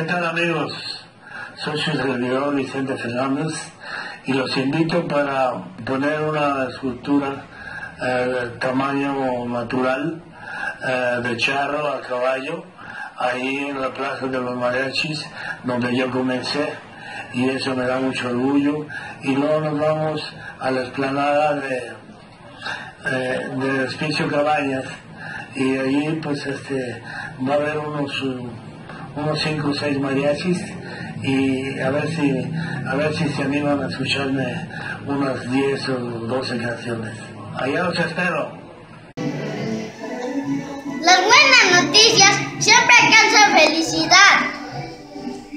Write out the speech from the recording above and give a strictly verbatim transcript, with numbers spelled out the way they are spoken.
¿Qué tal, amigos? Soy su servidor Vicente Fernández y los invito para poner una escultura eh, tamaño natural eh, de charro a caballo ahí en la Plaza de los Mariachis, donde yo comencé, y eso me da mucho orgullo. Y luego nos vamos a la explanada de, eh, de Hospicio Cabañas, y allí pues este va a haber unos unos cinco o seis mariachis, y a ver si a ver si se animan a escucharme unas diez o doce canciones. Allá los espero. Las buenas noticias siempre alcanzan felicidad.